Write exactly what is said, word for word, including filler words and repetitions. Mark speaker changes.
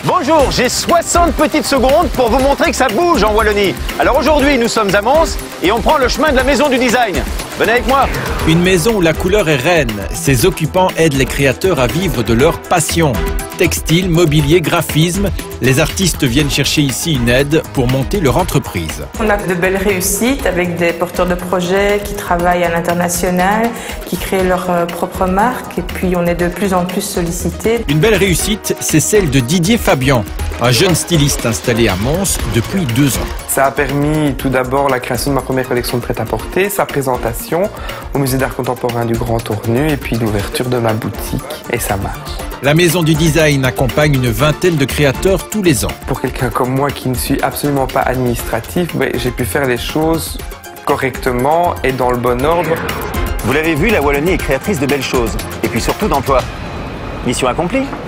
Speaker 1: Bonjour, j'ai soixante petites secondes pour vous montrer que ça bouge en Wallonie. Alors aujourd'hui, nous sommes à Mons et on prend le chemin de la maison du design. Venez avec moi.
Speaker 2: Une maison où la couleur est reine. Ses occupants aident les créateurs à vivre de leur passion. Textile, mobilier, graphisme, les artistes viennent chercher ici une aide pour monter leur entreprise.
Speaker 3: On a de belles réussites avec des porteurs de projets qui travaillent à l'international, qui créent leur propre marque et puis on est de plus en plus sollicités.
Speaker 2: Une belle réussite, c'est celle de Didier Fabian, un jeune styliste installé à Mons depuis deux ans.
Speaker 4: Ça a permis tout d'abord la création de ma première collection de prêt-à-porter, sa présentation au musée d'art contemporain du Grand Tournu et puis l'ouverture de ma boutique et ça marche.
Speaker 2: La maison du design accompagne une vingtaine de créateurs tous les ans.
Speaker 4: Pour quelqu'un comme moi qui ne suis absolument pas administratif, ben, j'ai pu faire les choses correctement et dans le bon ordre.
Speaker 1: Vous l'avez vu, la Wallonie est créatrice de belles choses et puis surtout d'emplois. Mission accomplie.